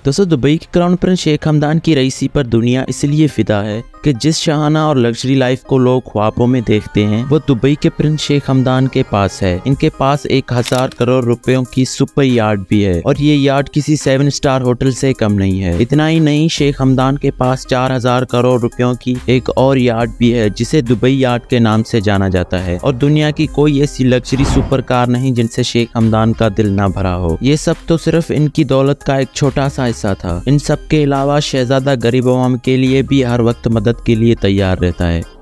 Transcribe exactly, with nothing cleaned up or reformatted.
दोस्तों दुबई के crown prince Sheikh Hamdan की रईसी पर दुनिया इसलिए फिदा है कि जिस शाहाना और लग्जरी लाइफ को लोग ख्वाबों में देखते हैं वो दुबई के प्रिंस शेख हमदान के पास है। इनके पास एक हजार करोड़ रुपयों की सुपर यार्ड भी है और ये यार्ड किसी सेवन स्टार होटल से कम नहीं है। इतना ही नहीं, शेख हमदान के पास चार हजार करोड़ रुपयों की एक और यार्ड भी है जिसे दुबई यार्ड के नाम से जाना जाता है। और दुनिया की कोई ऐसी लग्जरी सुपर कार नहीं जिनसे शेख हमदान का दिल ना भरा हो। ये सब तो सिर्फ इनकी दौलत का एक छोटा सा हिस्सा था। इन सब के अलावा शहजादा गरीब अवाम के लिए भी हर वक्त मदद के लिए तैयार रहता है।